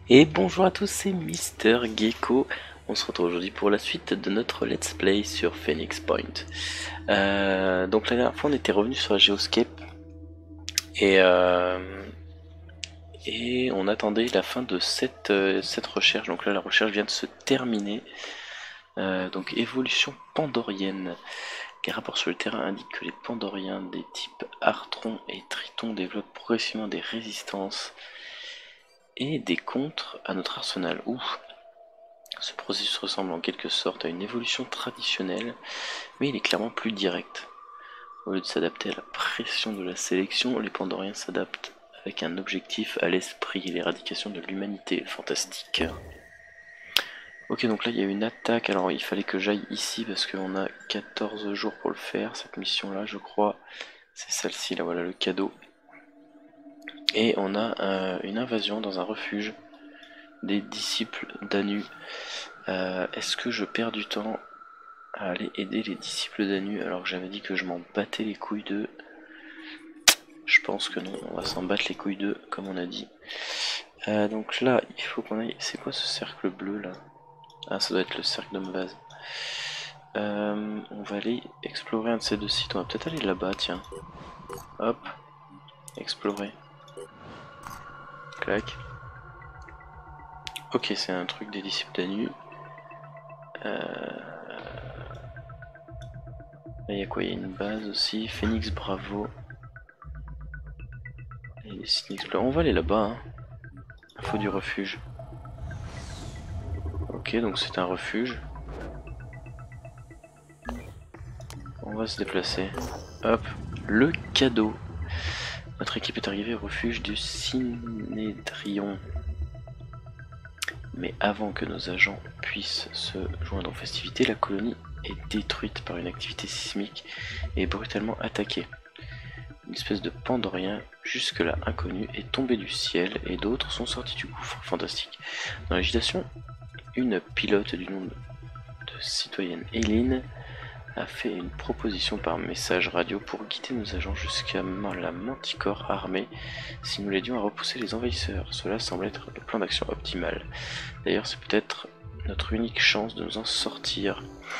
Et bonjour à tous, c'est Mister Gecko. On se retrouve aujourd'hui pour la suite de notre let's play sur Phoenix Point. Donc la dernière fois on était revenu sur la Geoscape et, et on attendait la fin de cette recherche. Donc là la recherche vient de se terminer. Donc évolution pandorienne. Les rapports sur le terrain indiquent que les pandoriens des types Artron et Triton développent progressivement des résistances et des contres à notre arsenal. Ouh. Ce processus ressemble en quelque sorte à une évolution traditionnelle, mais il est clairement plus direct. Au lieu de s'adapter à la pression de la sélection, les Pandoriens s'adaptent avec un objectif à l'esprit, l'éradication de l'humanité. Fantastique. Ok, donc là il y a une attaque, alors il fallait que j'aille ici parce qu'on a 14 jours pour le faire, cette mission là je crois. C'est celle-ci, là voilà le cadeau. Et on a une invasion dans un refuge des disciples d'Anu. Est-ce que je perds du temps à aller aider les disciples d'Anu alors que j'avais dit que je m'en battais les couilles d'eux? Je pense que non, on va s'en battre les couilles d'eux comme on a dit. Donc là, il faut qu'on aille... C'est quoi ce cercle bleu là? Ah, ça doit être le cercle de base. On va aller explorer un de ces deux sites. On va peut-être aller là-bas, tiens. Hop, explorer. Clac. Ok, c'est un truc des disciples d'Anu. Là, il y a quoi? Il y a une base aussi. Phoenix Bravo. Et des sites explorés. On va aller là-bas, hein. Info du refuge. Ok, donc c'est un refuge. On va se déplacer. Hop, le cadeau. Notre équipe est arrivée au refuge du Synédrion. Mais avant que nos agents puissent se joindre aux festivités, la colonie est détruite par une activité sismique et brutalement attaquée. Une espèce de pandorien, jusque-là inconnu, est tombé du ciel et d'autres sont sortis du gouffre. Fantastique. Dans l'agitation, une pilote du nom de citoyenne Eileen a fait une proposition par message radio pour guider nos agents jusqu'à la Manticore armée si nous l'aidions à repousser les envahisseurs. Cela semble être le plan d'action optimal. D'ailleurs, c'est peut-être notre unique chance de nous en sortir.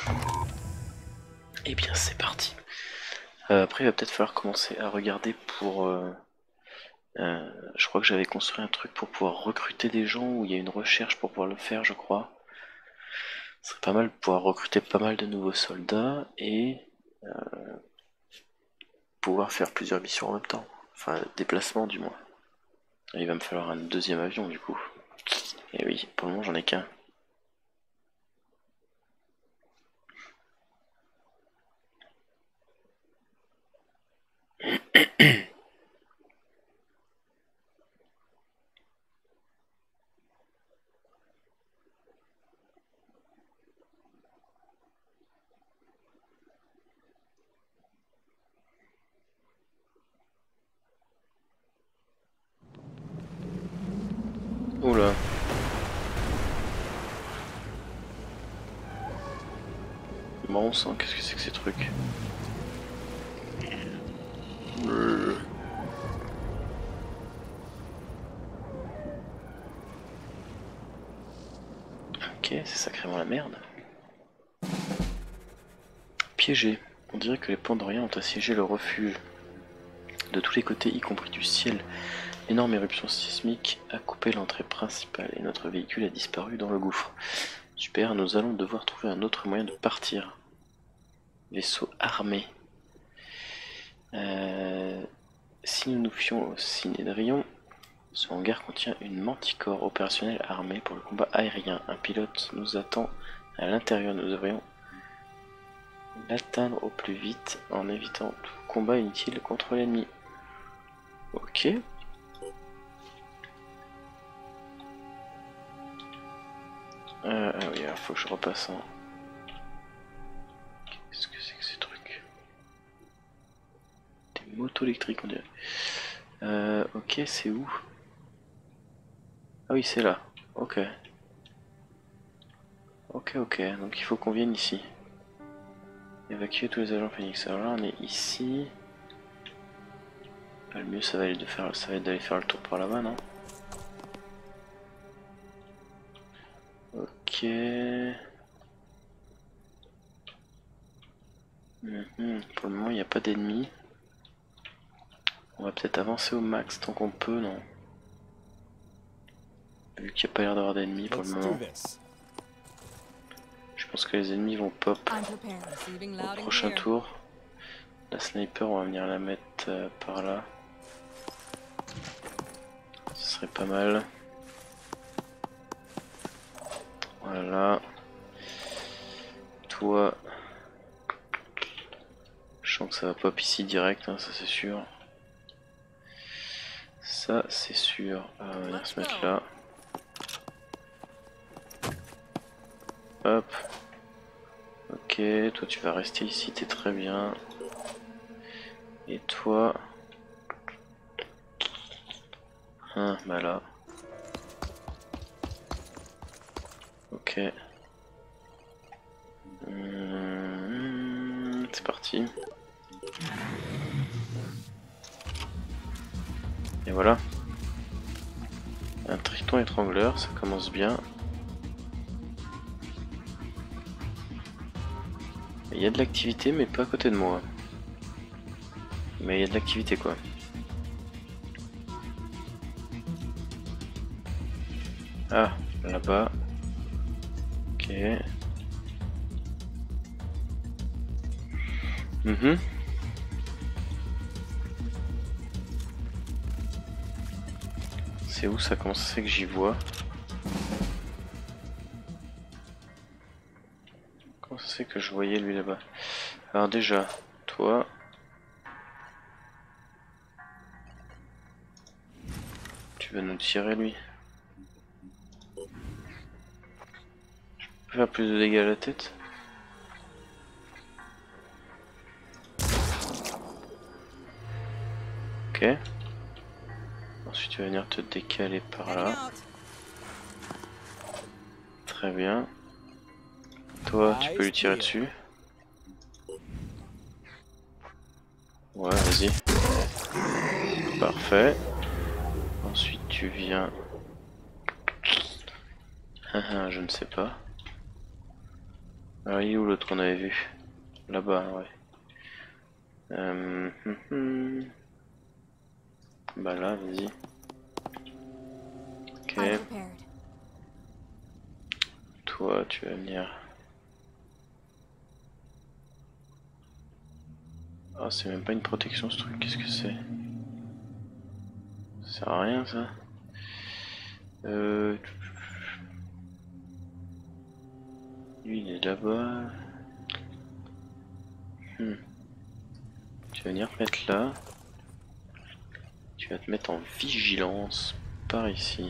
Et bien, c'est parti. Après, il va peut-être falloir commencer à regarder pour... je crois que j'avais construit un truc pour pouvoir recruter des gens, où il y a une recherche pour pouvoir le faire, je crois. Ce serait pas mal de pouvoir recruter pas mal de nouveaux soldats et pouvoir faire plusieurs missions en même temps. Enfin, déplacement du moins. Il va me falloir un deuxième avion du coup. Et oui, pour le moment j'en ai qu'un. Oula. Bon sang, qu'est-ce que c'est que ces trucs? Ok, c'est sacrément la merde. Piégé. On dirait que les Pandoriens ont assiégé le refuge. De tous les côtés, y compris du ciel. L'énorme éruption sismique a coupé l'entrée principale et notre véhicule a disparu dans le gouffre. Super, nous allons devoir trouver un autre moyen de partir. Vaisseau armé. Si nous nous fions au Synédrion, ce hangar contient une Manticore opérationnelle armée pour le combat aérien. Un pilote nous attend à l'intérieur. Nous devrions l'atteindre au plus vite en évitant tout combat inutile contre l'ennemi. Ok. Ah oui, il faut que je repasse en... Qu'est-ce que c'est que ces trucs? Des motos électriques on dirait. Ok, c'est où? Ah oui, c'est là. Ok. Ok, ok, donc il faut qu'on vienne ici. Évacuer tous les agents Phoenix. Alors là, on est ici. Le mieux, ça va être d'aller faire le tour par là-bas, non? Ok. Pour le moment, il n'y a pas d'ennemis. On va peut-être avancer au max tant qu'on peut, non? Vu qu'il n'y a pas l'air d'avoir d'ennemis pour le moment. Je pense que les ennemis vont pop au prochain tour. La sniper, on va venir la mettre par là. Ce serait pas mal. Voilà. Toi, je sens que ça va pop ici direct, hein, ça c'est sûr. Ça c'est sûr. On va venir se mettre là. Hop. Ok, toi tu vas rester ici, t'es très bien. Et toi... Ah, bah là. Ok. C'est parti. Et voilà. Un triton étrangleur, ça commence bien. Il y a de l'activité, mais pas à côté de moi. Mais il y a de l'activité quoi. Ah, là-bas. Ok. C'est où ça? Comment ça se fait que j'y vois? Comment ça se fait que je voyais lui là-bas? Alors déjà, toi... Tu vas nous tirer lui. Je peux faire plus de dégâts à la tête? Ok. Ensuite tu vas venir te décaler par là. Très bien. Toi, tu peux lui tirer dessus. Ouais, vas-y. Parfait. Ensuite tu viens... je ne sais pas. Alors il est où l'autre qu'on avait vu? Là-bas, ouais. Bah là, vas-y. Ok. Toi, tu vas venir... Ah, c'est même pas une protection ce truc, qu'est-ce que c'est? Ça sert à rien ça. Lui il est là-bas. Tu vas venir te mettre là. Tu vas te mettre en vigilance par ici.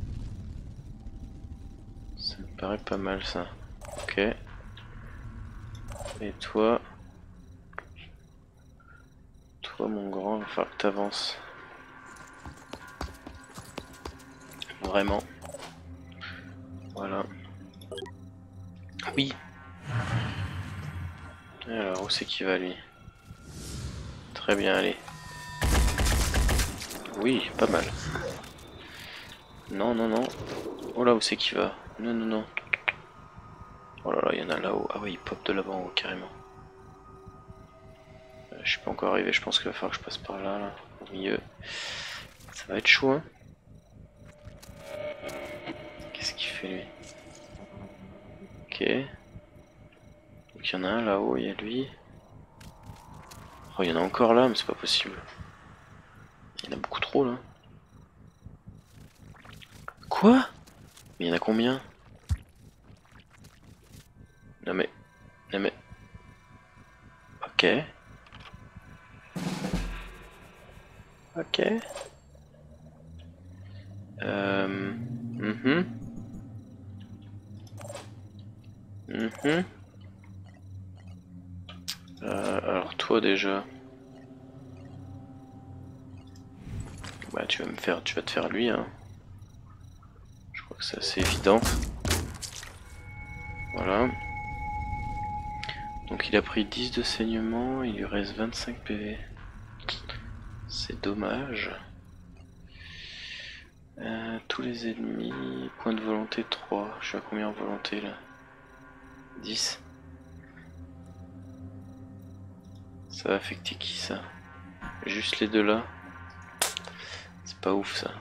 Ça me paraît pas mal ça. Ok. Et toi... Toi mon grand, il va falloir que t'avances. Vraiment. Voilà. Oui. Alors, où c'est qu'il va lui? Très bien, allez. Oui, pas mal. Non, non, non. Oh là, où c'est qu'il va? Non, non, non. Oh là là, il y en a là-haut. Ah oui, il pop de là-bas en haut, carrément. Je suis pas encore arrivé, je pense qu'il va falloir que je passe par là, là, au milieu. Ça va être chaud, hein. Qu'est-ce qu'il fait lui? Ok. Donc il y en a un là-haut, il y a lui. Oh, il y en a encore là, mais c'est pas possible. Il y en a beaucoup trop là. Quoi? Mais il y en a combien? Non mais... Non mais... Ok. Ok. Alors toi déjà... Bah tu vas te faire lui hein. Je crois que c'est assez évident. Voilà. Donc il a pris 10 de saignement, il lui reste 25 PV. C'est dommage. Tous les ennemis, point de volonté 3. Je suis à combien en volonté là? 10. Ça va affecter qui ça? Juste les deux là? C'est pas ouf ça.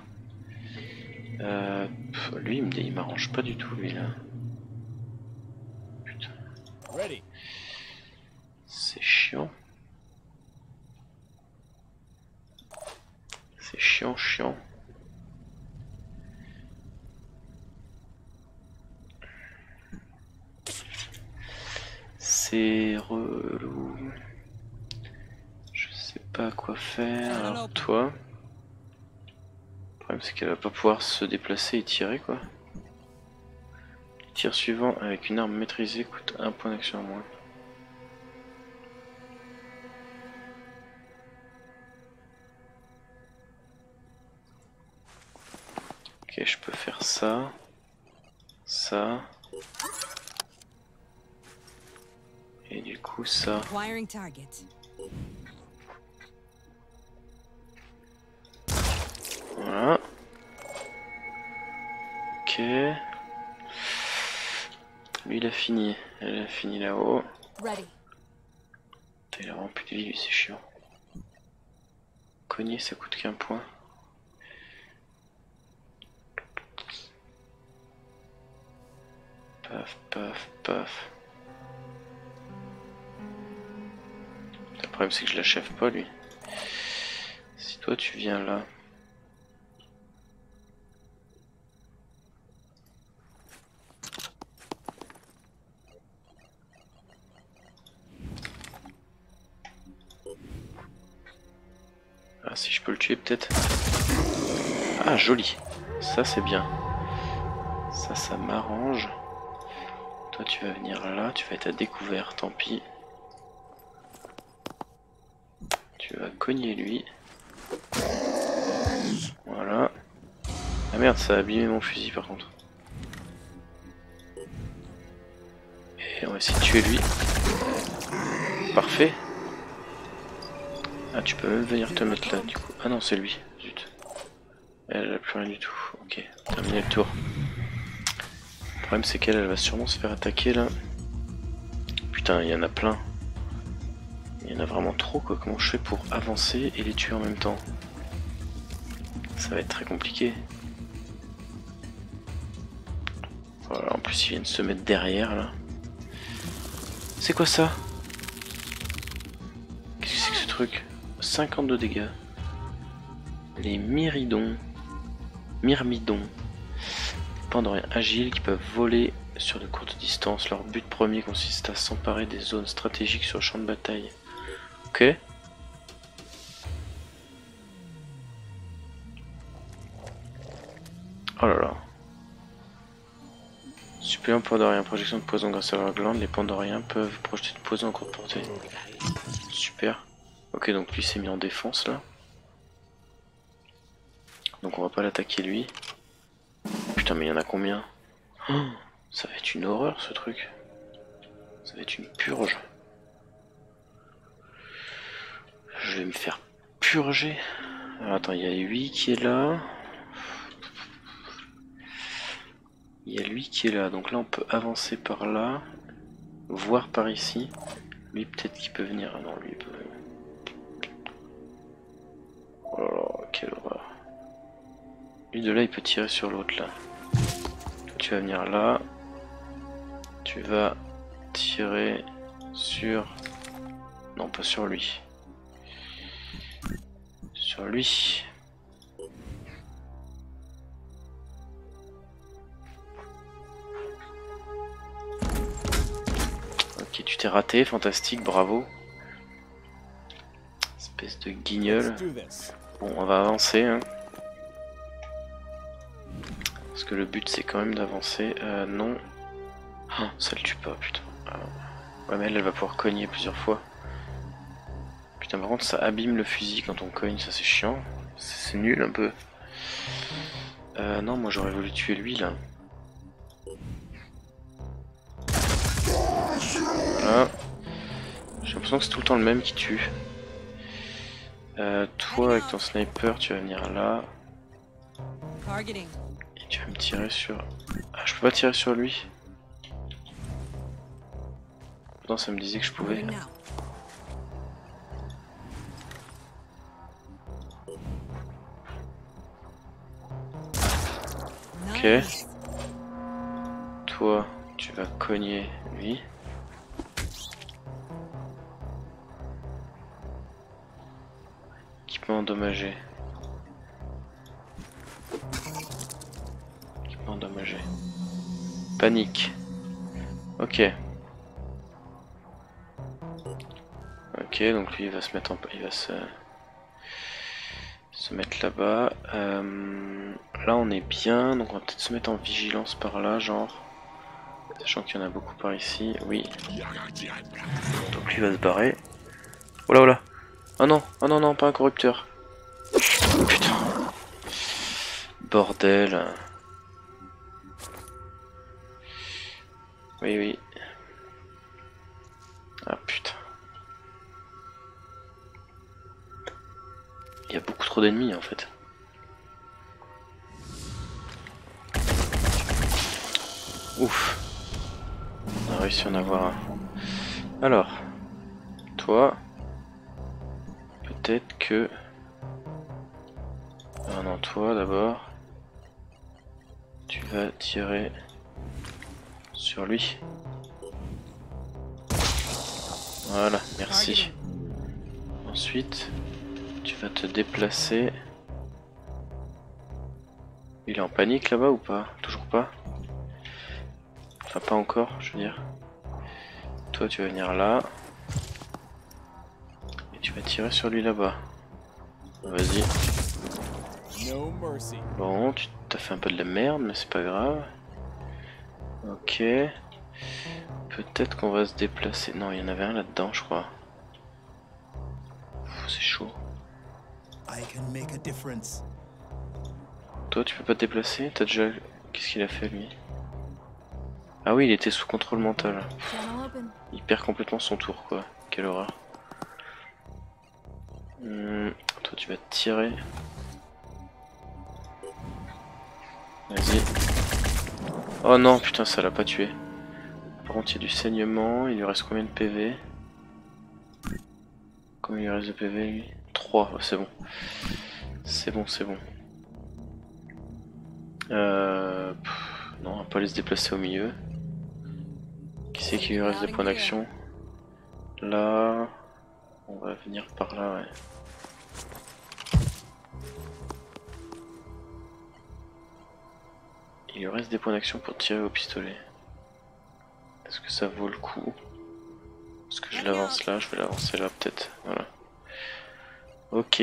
Lui il m'arrange pas du tout lui là. Putain. C'est chiant. C'est chiant. C'est relou. Je sais pas quoi faire. Alors toi, le problème c'est qu'elle va pas pouvoir se déplacer et tirer quoi. Tir suivant avec une arme maîtrisée coûte 1 point d'action en moins. Ok, je peux faire ça. Ça. Et du coup ça. Voilà. Ok. Lui il a fini. Elle a fini là-haut. Il a vraiment plus de vie lui, c'est chiant. Cogner ça coûte qu'un point. Paf. Le problème c'est que je l'achève pas lui. Si toi tu viens là. Ah si je peux le tuer peut-être. Ah joli. Ça c'est bien. Ça m'arrange. Toi tu vas venir là, tu vas être à découvert, tant pis. Tu vas cogner lui. Voilà. Ah merde, ça a abîmé mon fusil par contre. Et on va essayer de tuer lui. Parfait. Ah tu peux même venir te mettre là du coup. Ah non c'est lui, zut. Elle a plus rien du tout. Ok, terminé le tour. Le problème c'est qu'elle va sûrement se faire attaquer là. Putain, il y en a plein. Il y en a vraiment trop quoi. Comment je fais pour avancer et les tuer en même temps? Ça va être très compliqué. Voilà, en plus ils viennent se mettre derrière là. C'est quoi ça? Qu'est-ce que c'est que ce truc? 52 dégâts. Les myrmidons. Pandoriens agiles qui peuvent voler sur de courtes distances. Leur but premier consiste à s'emparer des zones stratégiques sur le champ de bataille. Ok. Oh là là. Supplément pandorien, projection de poison grâce à leur glande, les pandoriens peuvent projeter de poison en courte portée. Super. Ok, donc lui s'est mis en défense là. Donc on va pas l'attaquer lui. Putain mais il y en a combien? Oh, ça va être une horreur ce truc. Ça va être une purge. Je vais me faire purger. Alors, attends, il y a lui qui est là. Il y a lui qui est là. Donc là on peut avancer par là. Voir par ici. Lui peut-être qu'il peut venir. Ah non lui il peut... Oh là là, quelle horreur. Lui de là il peut tirer sur l'autre là. Toi, tu vas venir là. Tu vas tirer sur... Non pas sur lui. Sur lui. Ok tu t'es raté, fantastique, bravo. Espèce de guignol. Bon on va avancer hein. Parce que le but c'est quand même d'avancer. Non. Ah, ça le tue pas, putain. Ouais, mais elle va pouvoir cogner plusieurs fois. Putain, par contre, ça abîme le fusil quand on cogne, ça c'est chiant. C'est nul un peu. Non, moi j'aurais voulu tuer lui là. Voilà. J'ai l'impression que c'est tout le temps le même qui tue. Toi, avec ton sniper, tu vas venir là. Et tu vas me tirer sur... Ah, je peux pas tirer sur lui. Pourtant ça me disait que je pouvais. Ok. Toi, tu vas cogner lui. Équipement endommagé. Équipement endommagé. Panique. Ok. Ok, donc lui il va se mettre en... il va se mettre là-bas. Là on est bien, donc on va peut-être se mettre en vigilance par là, genre. Sachant qu'il y en a beaucoup par ici, oui. Donc lui va se barrer. Oh là oh là. Oh non, oh non, non, pas un corrupteur. Putain. Bordel. Oui, oui. Ah putain. Il y a beaucoup trop d'ennemis en fait. Ouf. On a réussi à en avoir un. Alors. Toi. Peut-être que... Ah non, toi d'abord. Tu vas tirer sur lui. Voilà, merci. Ensuite, tu vas te déplacer. Il est en panique là-bas ou pas? Toujours pas? Enfin, pas encore, je veux dire. Toi, tu vas venir là. Et tu vas tirer sur lui là-bas. Vas-y. Bon, tu t'as fait un peu de la merde, mais c'est pas grave. Ok. Peut-être qu'on va se déplacer. Non, il y en avait un là-dedans, je crois. C'est chaud. Toi, tu peux pas te déplacer? T'as déjà... Qu'est-ce qu'il a fait, lui? Ah oui, il était sous contrôle mental. Il perd complètement son tour, quoi. Quelle horreur. Toi, tu vas te tirer. Vas-y. Oh non, putain, ça l'a pas tué. Par contre, il y a du saignement. Il lui reste combien de PV? Combien il lui reste de PV, lui? 3, c'est bon. C'est bon, c'est bon. Non, on va pas aller se déplacer au milieu. Qui c'est qui lui reste des points d'action? Là... On va venir par là, ouais. Il lui reste des points d'action pour tirer au pistolet. Est-ce que ça vaut le coup? Est-ce que je l'avance là? Je vais l'avancer là peut-être. Voilà. Ok.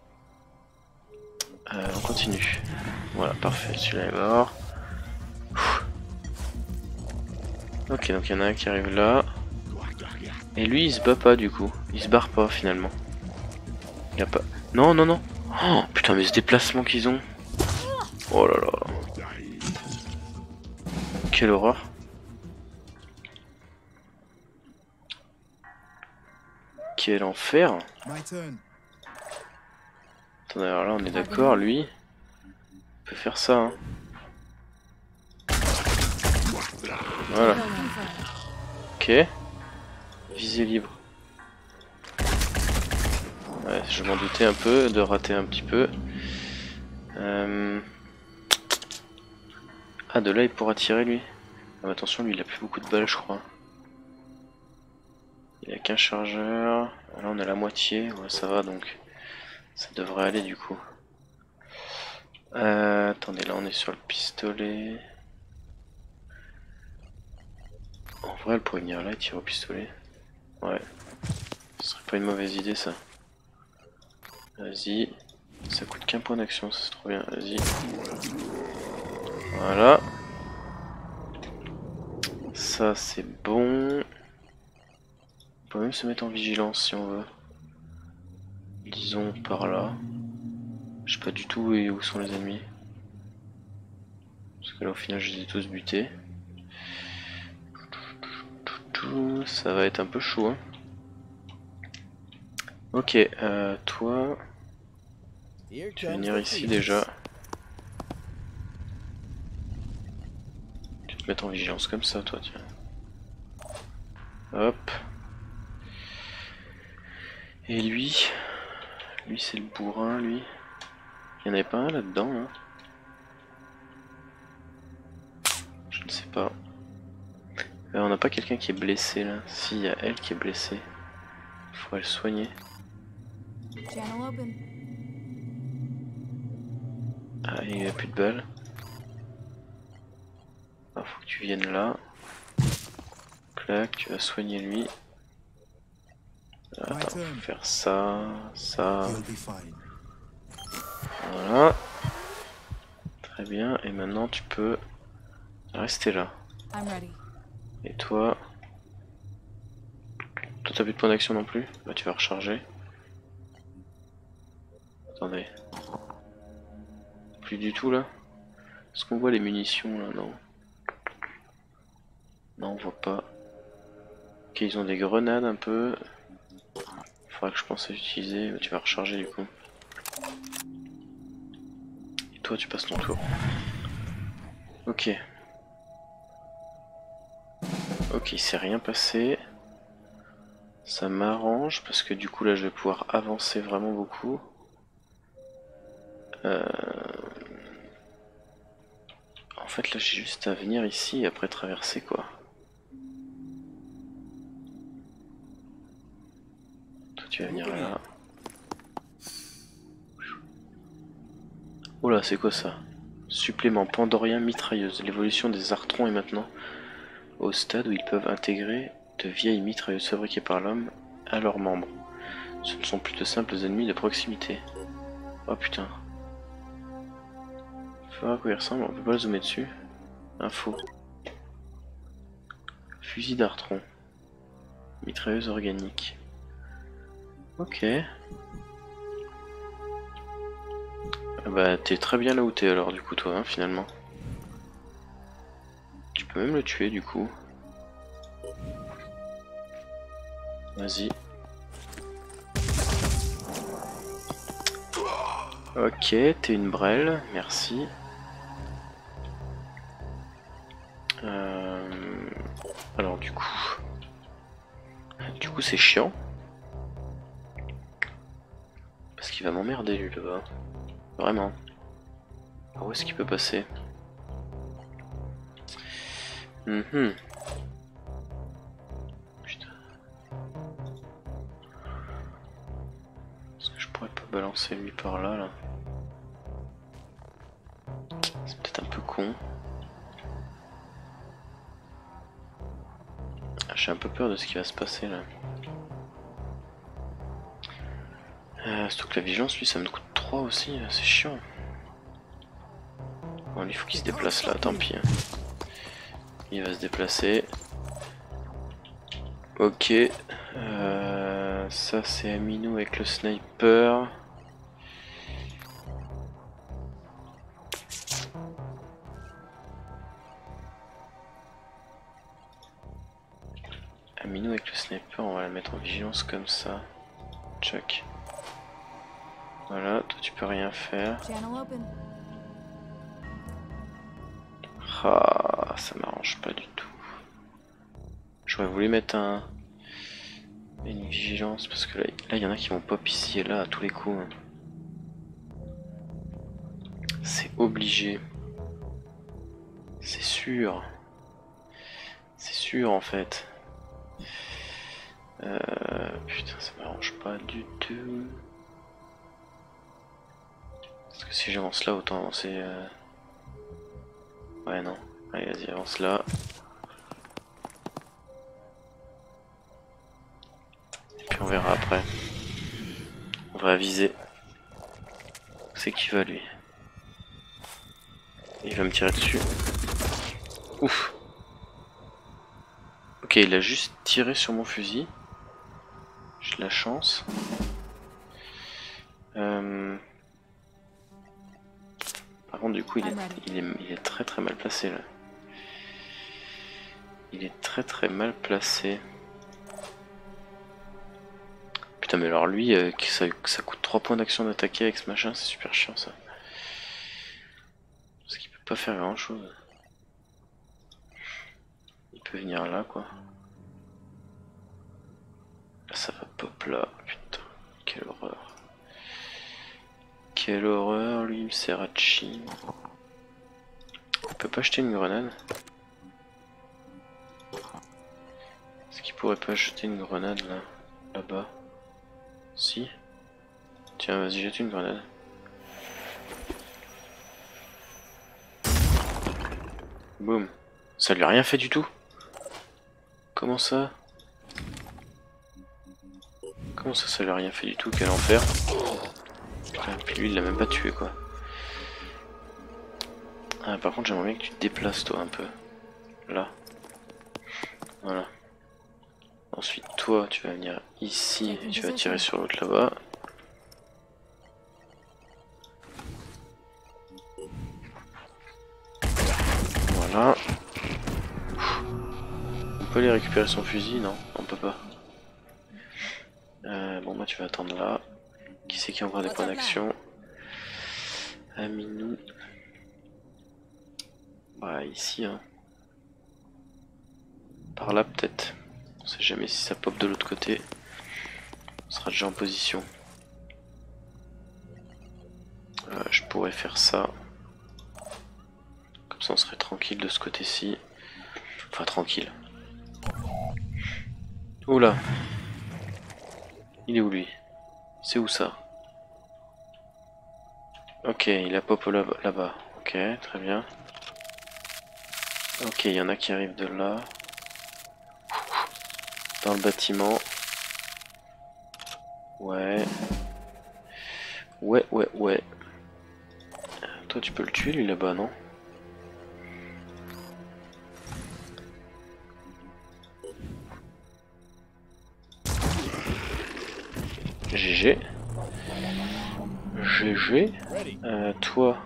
On continue. Voilà, parfait. Celui-là est mort. Ok, donc il y en a un qui arrive là. Et lui, il se bat pas du coup. Il se barre pas finalement. Il a pas... Non, non, non. Oh, putain, mais ce déplacement qu'ils ont. Oh là là. Quelle horreur. Quel enfer. Attendez, alors là on est d'accord, lui, il peut faire ça. Hein. Voilà. Ok. Visée libre. Ouais, je m'en doutais un peu de rater un petit peu. Ah, de là il pourra tirer lui. Ah, attention, lui il a plus beaucoup de balles, je crois. Il a qu'un chargeur. Là on a la moitié. Ouais, ça va donc. Ça devrait aller du coup. Attendez, là on est sur le pistolet. En vrai, elle pourrait venir là et tirer au pistolet. Ouais. Ce serait pas une mauvaise idée ça. Vas-y. Ça coûte qu'un point d'action, ça c'est trop bien. Vas-y. Voilà. Ça c'est bon. On peut même se mettre en vigilance si on veut. Disons par là. Je sais pas du tout où sont les ennemis. Parce que là au final je les ai tous butés. Ça va être un peu chaud. Hein. Ok, toi... Tu vas venir ici déjà. te mettre en vigilance comme ça, toi, tiens. Hop. Et lui c'est le bourrin, lui. Il y en avait pas un là-dedans, hein. Je ne sais pas. On n'a pas quelqu'un qui est blessé là. Si, il y a elle qui est blessée. Il faudrait le soigner. Ah, il n'y a plus de balles. Ah, faut que tu viennes là. Clac, tu vas soigner lui. Attends, faut faire ça, ça. Voilà. Très bien, et maintenant tu peux rester là. Et toi... Toi t'as plus de points d'action non plus? Bah tu vas recharger. Attendez. Plus du tout là? Est-ce qu'on voit les munitions là? Non. Non, on voit pas. Ok, ils ont des grenades un peu. Faudra que je pense à utiliser. Bah, tu vas recharger du coup. Et toi tu passes ton tour. Ok. Ok, il s'est rien passé. Ça m'arrange parce que du coup là je vais pouvoir avancer vraiment beaucoup. En fait là j'ai juste à venir ici et après traverser quoi. Toi tu vas venir là. Oh là c'est quoi ça? Supplément pandorien mitrailleuse. L'évolution des artrons est maintenant au stade où ils peuvent intégrer de vieilles mitrailleuses fabriquées par l'homme à leurs membres. Ce ne sont plus de simples ennemis de proximité. Oh putain. Faut voir à quoi il ressemble, on peut pas zoomer dessus. Info. Fusil d'artron. Mitrailleuse organique. Ok. Ah bah t'es très bien là où t'es alors du coup toi hein, finalement. Tu peux même le tuer du coup. Vas-y. Ok, t'es une brêle, merci. Alors du coup c'est chiant. Parce qu'il va m'emmerder lui là-bas. Vraiment. Où est-ce qu'il peut passer? Putain. Est-ce que je pourrais pas balancer lui par là là? C'est peut-être un peu con. J'ai un peu peur de ce qui va se passer là. Surtout que la vigilance, lui, ça me coûte 3 aussi, c'est chiant. Bon, lui, il faut qu'il se déplace là, tant pis. Il va se déplacer. Ok. Ça, c'est Amino avec le sniper. Amino avec le sniper, on va la mettre en vigilance comme ça. Check. Voilà, toi tu peux rien faire. Ah, ça m'arrange pas du tout. J'aurais voulu mettre une vigilance parce que là il y en a qui vont pop ici et là à tous les coups. Hein. C'est obligé. C'est sûr. C'est sûr en fait. Putain, ça m'arrange pas du tout. Parce que si j'avance là, autant avancer. Ouais, non. Allez, vas-y, avance là. Et puis on verra après. On va viser. C'est qui va lui? Il va me tirer dessus. Ouf. Ok, il a juste tiré sur mon fusil. J'ai de la chance. Par contre, du coup, il est très très mal placé là. Il est très très mal placé. Putain, mais alors lui, ça coûte 3 points d'action d'attaquer avec ce machin, c'est super chiant ça. Parce qu'il peut pas faire grand chose. peut venir là quoi. Là, ça va pop là, putain, quelle horreur. Quelle horreur, lui il me sert à chi. Il peut pas jeter une grenade? Est-ce qu'il pourrait pas jeter une grenade là, là-bas? Si. Tiens, vas-y, jette une grenade. Boum. Ça lui a rien fait du tout? Comment ça? Comment ça, ça lui a rien fait du tout? Quel enfer. Putain, puis lui, il l'a même pas tué, quoi. Ah, par contre, j'aimerais bien que tu te déplaces, toi, un peu. Là. Voilà. Ensuite, toi, tu vas venir ici et tu vas tirer sur l'autre là-bas. Voilà. On peut aller récupérer son fusil? Non, on peut pas. Bon, bah, tu vas attendre là. Qui c'est qui a encore des points d'action? Aminou. Bah, ici, hein. Par là, peut-être. On sait jamais si ça pop de l'autre côté. On sera déjà en position. Je pourrais faire ça. Comme ça, on serait tranquille de ce côté-ci. Enfin, tranquille. Oula. Il est où lui? C'est où ça? Ok, il a pop là-bas. Ok, très bien. Ok, il y en a qui arrivent de là. Dans le bâtiment. Ouais. Ouais. Toi, tu peux le tuer lui là-bas, non? GG. GG. Toi.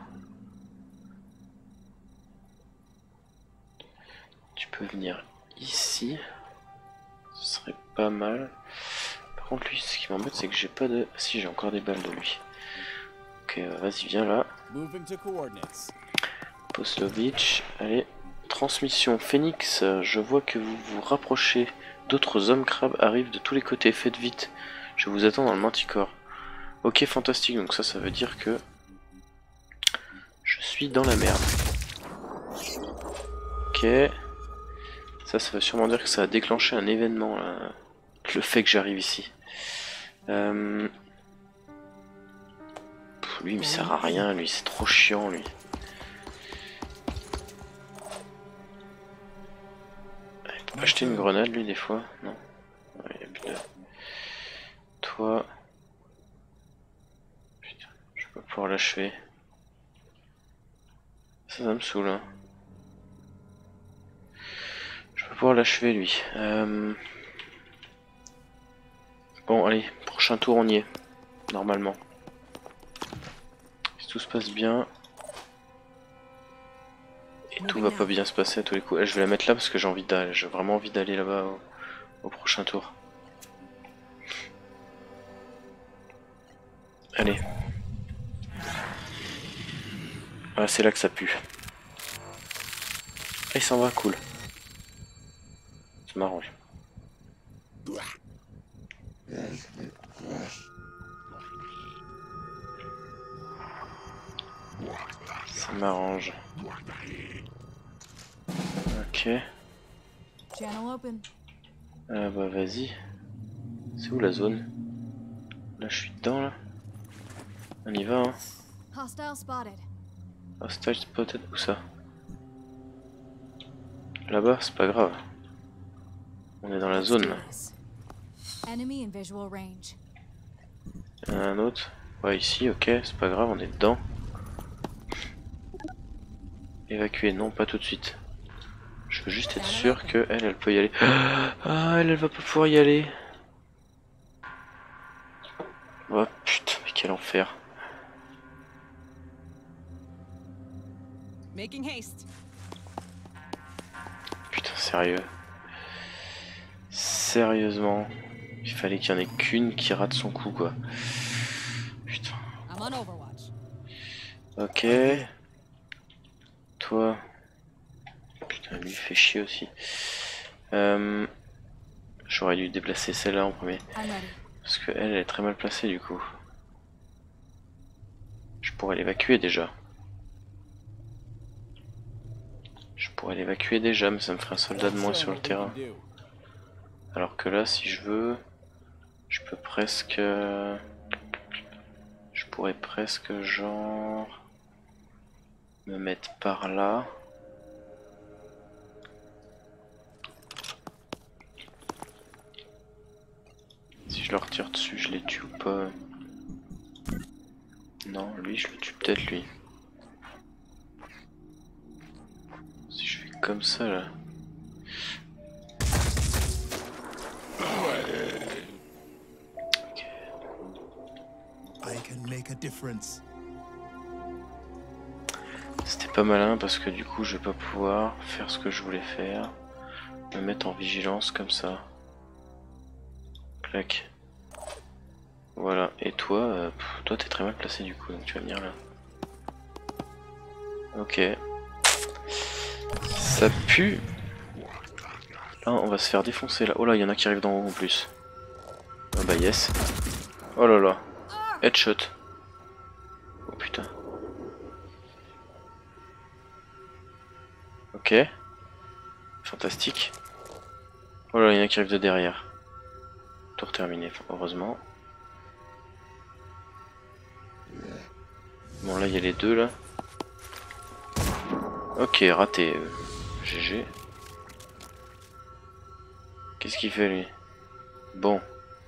Tu peux venir ici. Ce serait pas mal. Par contre, lui, ce qui m'embête, c'est que j'ai pas de... Si, j'ai encore des balles de lui. Ok, vas-y, viens là. Poslovitch. Allez. Transmission. Phoenix, je vois que vous vous rapprochez. D'autres hommes crabes arrivent de tous les côtés. Faites vite. Je vous attends dans le manticore. Ok, fantastique. Donc ça veut dire que... je suis dans la merde. Ok. Ça veut sûrement dire que ça a déclenché un événement, là. Le fait que j'arrive ici. Lui, il me sert à rien, lui, c'est trop chiant, lui. Il peut pas acheter une grenade, lui, des fois? Non. Ouais, il y a plus de... Toi... Putain, je vais pas pouvoir l'achever. Ça me saoule, hein. Je vais pouvoir l'achever, lui. Bon, allez, prochain tour, on y est. Normalement. Si tout se passe bien... Et tout va pas bien se passer à tous les coups. Je vais la mettre là parce que j'ai vraiment envie d'aller là-bas au prochain tour. Allez. Ah, c'est là que ça pue. Ah, il s'en va, cool. Ça m'arrange. Ça m'arrange. Ok. Ah bah vas-y. C'est où la zone? Là je suis dedans là. On y va hein. Hostile spotted, où ça? Là-bas, c'est pas grave. On est dans la zone là. Il y en a un autre. Ouais ici, ok, c'est pas grave, on est dedans. Évacuer, non pas tout de suite. Je veux juste être sûr que elle peut y aller. Ah, elle va pas pouvoir y aller. Oh putain, mais quel enfer. Putain, sérieux. Sérieusement. Il fallait qu'il y en ait qu'une qui rate son coup, quoi. Putain. Ok. Toi. Putain, lui il fait chier aussi. J'aurais dû déplacer celle-là en premier. I'm ready. Parce qu'elle, elle est très mal placée du coup. Je pourrais l'évacuer déjà. Je pourrais l'évacuer déjà, mais ça me ferait un soldat de moins sur le terrain. Alors que là, si je veux, je peux presque... Je pourrais presque genre... me mettre par là. Si je leur tire dessus, je les tue ou pas? Non, lui, je le tue peut-être lui. Si je fais comme ça là. Ok. C'était pas malin parce que du coup, je vais pas pouvoir faire ce que je voulais faire. Me mettre en vigilance comme ça. Clac. Voilà, et toi, toi t'es très mal placé du coup, donc tu vas venir là. Ok. Ça pue. Là, on va se faire défoncer là. Oh là, il y en a qui arrivent d'en haut en plus. Ah bah yes. Oh là là. Headshot. Oh putain. Ok. Fantastique. Oh là, il y en a qui arrivent de derrière. Tour terminé, heureusement. Bon là, il y a les deux là. Ok, raté. GG. Qu'est-ce qu'il fait lui? Bon.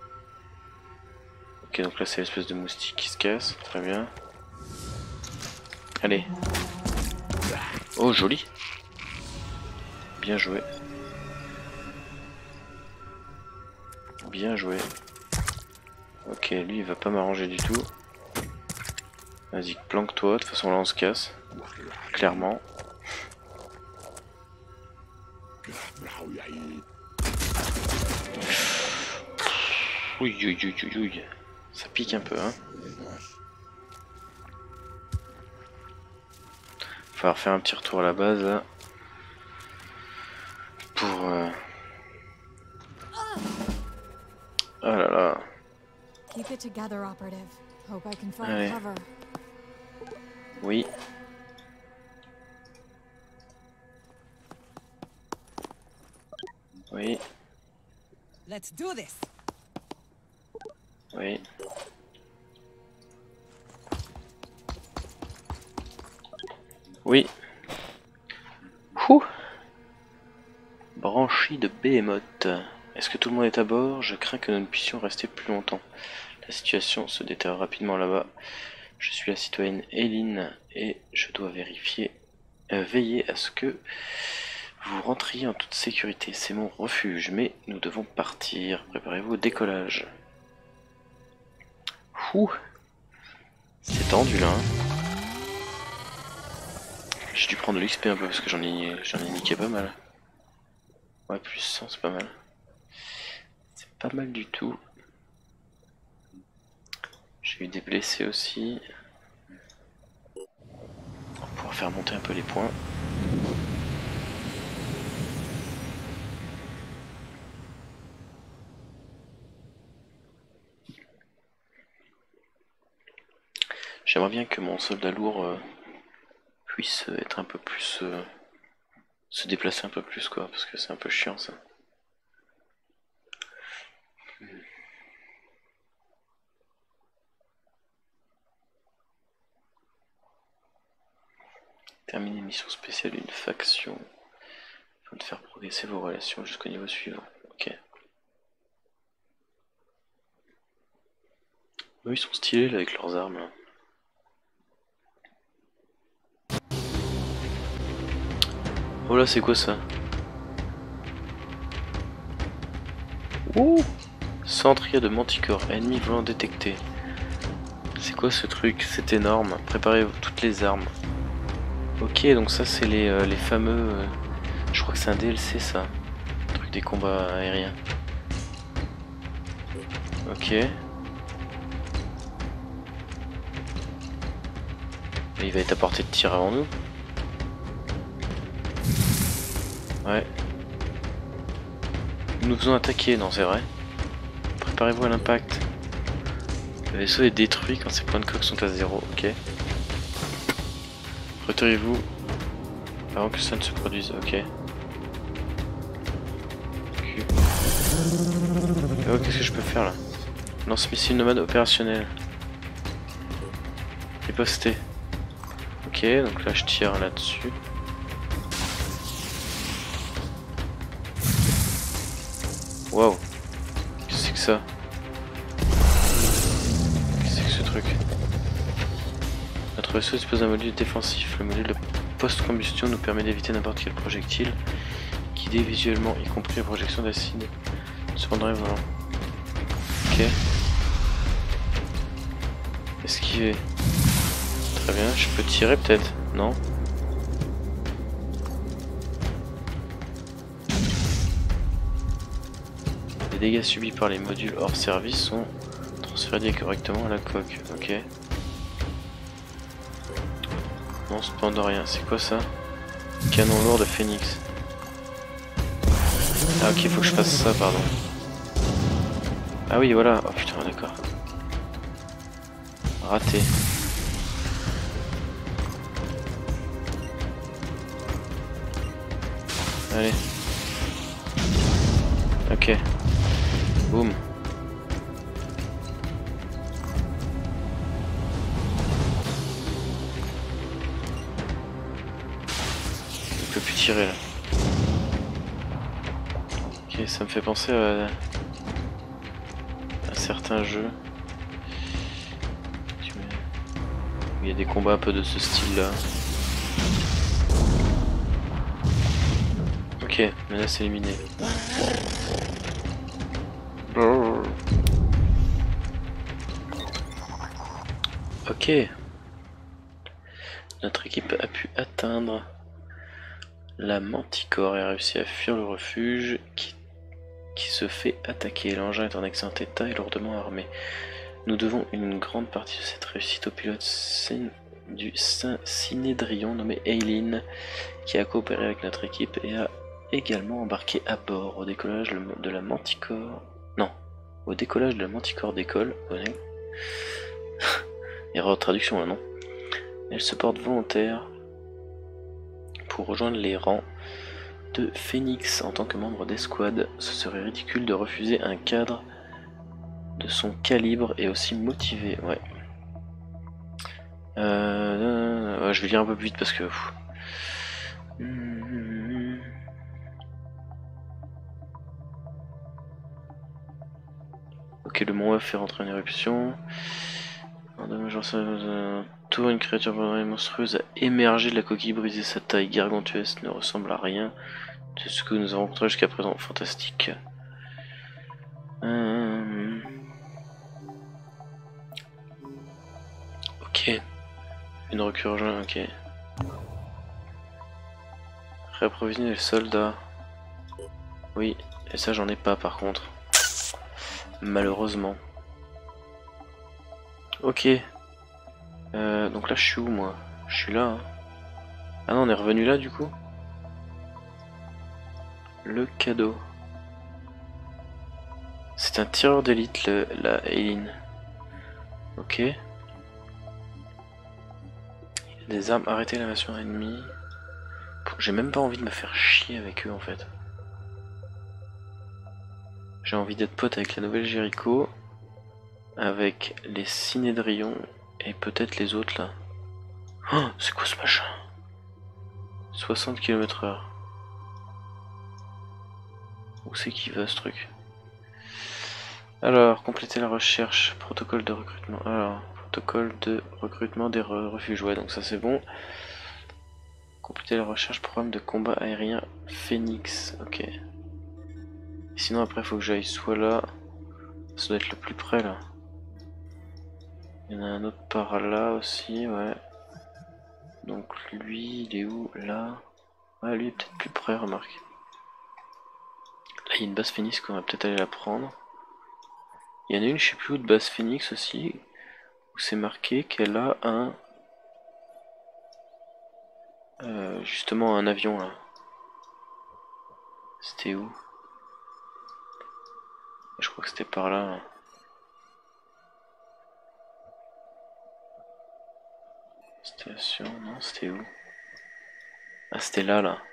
Ok, donc là c'est l'espèce de moustique qui se casse. Très bien. Allez. Oh, joli. Bien joué. Bien joué. Ok, lui il va pas m'arranger du tout. Vas-y, planque-toi. De toute façon là on se casse. Clairement. Oui, oui, oui, oui, oui. Ça pique un peu, hein. Il va falloir faire un petit retour à la base là. Pour... Oh là là. Keep it together, operative. Hope I can find Allez. cover. Oui. Oui. Let's do this. Oui. Oui. Ouh. Branchie de Behemoth. Est-ce que tout le monde est à bord? Je crains que nous ne puissions rester plus longtemps. La situation se détériore rapidement là-bas. Je suis la citoyenne Eileen et je dois veiller à ce que vous rentriez en toute sécurité. C'est mon refuge, mais nous devons partir. Préparez-vous au décollage. Ouh. C'est tendu là. Hein. J'ai dû prendre l'XP un peu parce que j'en ai niqué pas mal. Ouais, plus 100, c'est pas mal. C'est pas mal du tout. J'ai eu des blessés aussi. On va pouvoir faire monter un peu les points. J'aimerais bien que mon soldat lourd puisse être un peu plus... se déplacer un peu plus quoi, parce que c'est un peu chiant ça. Terminer mission spéciale d'une faction afin de faire progresser vos relations jusqu'au niveau suivant. Ok. Eux ils sont stylés là avec leurs armes. Là. Oh là c'est quoi ça? Ouh. Centria de manticore, ennemi volant détecté. C'est quoi ce truc? C'est énorme. Préparez toutes les armes. Ok, donc ça c'est les fameux... je crois que c'est un DLC ça. Le truc des combats aériens. Ok. Et il va être à portée de tir avant nous. Ouais. Nous nous faisons attaquer, non c'est vrai. Préparez-vous à l'impact. Le vaisseau est détruit quand ses points de coque sont à 0, ok. Retirez-vous avant que ça ne se produise, ok. Oh, qu'est-ce que je peux faire là? Lance-missile nomade opérationnel. Riposté. Ok, donc là je tire là-dessus. Waouh. Qu'est-ce que c'est que ça? Qu'est-ce que c'est que ce truc? Notre vaisseau dispose d'un module défensif. Le module de post-combustion nous permet d'éviter n'importe quel projectile, guidé visuellement, y compris la projection d'acide. Cependant, voilà. Ok. Esquiver. Très bien, je peux tirer peut-être, non? Les dégâts subis par les modules hors service sont transférés correctement à la coque, ok. Non, cependant rien, c'est quoi ça? Canon lourd de Phoenix. Ah ok, faut que je fasse ça, pardon. Ah oui, voilà, oh putain, d'accord. Raté. Allez. Ok. Boum. Il peut plus tirer là. Ok, ça me fait penser à certains jeux. Il y a des combats un peu de ce style là. Ok, menace éliminée. Ok. Notre équipe a pu atteindre la Manticore et a réussi à fuir le refuge qui se fait attaquer. L'engin est en excellent état et lourdement armé. Nous devons une grande partie de cette réussite au pilote du Sinédrion nommé Aileen, qui a coopéré avec notre équipe et a également embarqué à bord au décollage de la Manticore. Non, au décollage de la Manticore d'école. Erreur de traduction là, non? Elle se porte volontaire pour rejoindre les rangs de Phoenix en tant que membre d'escouade. Ce serait ridicule de refuser un cadre de son calibre et aussi motivé, ouais. Ouais, je vais lire un peu plus vite parce que... Ok, le mont F fait rentrer en éruption. Tour, une créature monstrueuse a émergé de la coquille brisée. Sa taille gargantuesque ne ressemble à rien de ce que nous avons rencontré jusqu'à présent. Fantastique. Ok. Une recurgence, ok. Réapprovisionner les soldats. Oui, et ça j'en ai pas par contre. Malheureusement. Ok. Donc là je suis où moi? Je suis là. Hein. Ah non, on est revenu là du coup? Le cadeau. C'est un tireur d'élite, la Aileen. Ok. Il y a des armes, arrêtez l'invasion ennemie. J'ai même pas envie de me faire chier avec eux en fait. J'ai envie d'être pote avec la nouvelle Jericho, avec les Sinédrions et peut-être les autres là. Oh, c'est quoi ce machin? 60 km/h. Où c'est qu'il va ce truc? Alors, compléter la recherche, protocole de recrutement. Alors, protocole de recrutement des refuges, ouais, donc ça c'est bon. Compléter la recherche, programme de combat aérien Phoenix, ok. Et sinon après il faut que j'aille soit là, ça doit être le plus près là. Il y en a un autre par là aussi, ouais. Donc lui, il est où? Là. Ouais, lui est peut-être plus près, remarque. Là, il y a une base Phoenix qu'on va peut-être aller la prendre. Il y en a une, je sais plus où, de base Phoenix aussi, où c'est marqué qu'elle a un... justement un avion là. C'était où? crois que c'était par là. Station, non, c'était où? Ah, c'était là, là.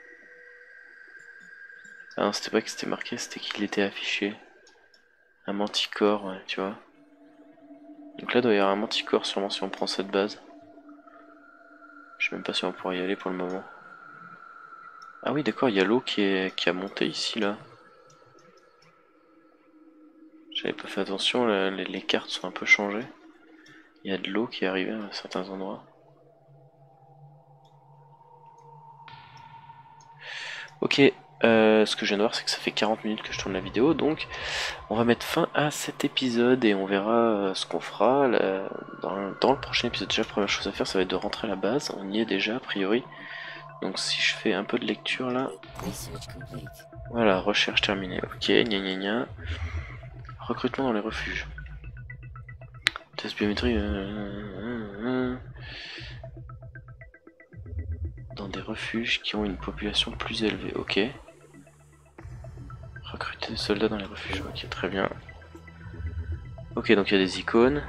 Ah non, c'était pas que c'était marqué, c'était qu'il était affiché. Un manticore, ouais, tu vois. Donc là, il doit y avoir un manticore, sûrement, si on prend cette base. Je sais même pas si on pourra y aller pour le moment. Ah oui, d'accord, il y a l'eau qui a monté ici, là. J'avais pas fait attention, les cartes sont un peu changées. Il y a de l'eau qui est arrivée à certains endroits. Ok, ce que je viens de voir, c'est que ça fait 40 minutes que je tourne la vidéo, donc on va mettre fin à cet épisode et on verra ce qu'on fera dans le prochain épisode. Déjà, la première chose à faire, ça va être de rentrer à la base. On y est déjà, a priori. Donc si je fais un peu de lecture là. Voilà, recherche terminée. Ok, gna gna gna. Recrutement dans les refuges. Test biométrie. Dans des refuges qui ont une population plus élevée. Ok. Recruter des soldats dans les refuges. Ok, très bien. Ok, donc il y a des icônes.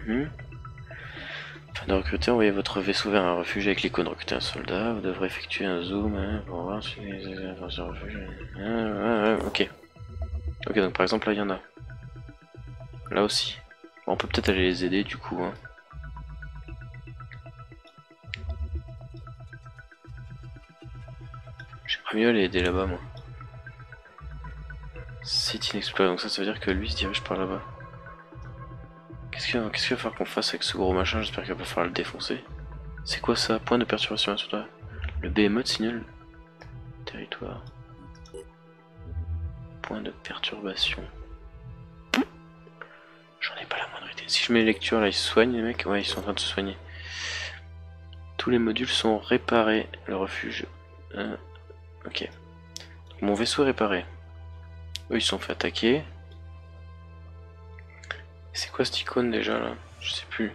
Afin de recruter, envoyez votre vaisseau vers un refuge avec l'icône recruter un soldat. Vous devrez effectuer un zoom pour voir si les informations refuge. Ok. Ok, donc par exemple là il y en a. Là aussi. Bon, on peut peut-être aller les aider du coup. Hein. J'aimerais mieux aller aider là-bas moi. Site inexploré, donc ça veut dire que lui se dirige par là-bas. Qu'est-ce qu'il va falloir qu'on fasse avec ce gros machin? J'espère qu'il va falloir le défoncer. C'est quoi ça? Point de perturbation sur toi. Le behemoth signale territoire. Point de perturbation. J'en ai pas la moindre idée. Si je mets lecture là, ils se soignent les mecs? Ouais, ils sont en train de se soigner. Tous les modules sont réparés. Le refuge. Ok. Donc, mon vaisseau est réparé. Eux ils se sont fait attaquer. C'est quoi cette icône déjà là? Je sais plus.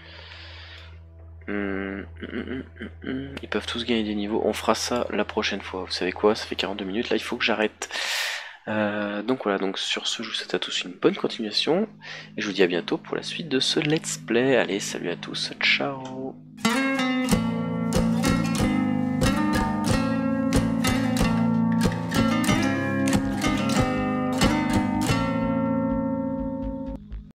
Ils peuvent tous gagner des niveaux. On fera ça la prochaine fois. Vous savez quoi? Ça fait 42 minutes. Là, il faut que j'arrête. Donc voilà. Donc sur ce, je vous souhaite à tous une bonne continuation. Et je vous dis à bientôt pour la suite de ce let's play. Allez, salut à tous. Ciao.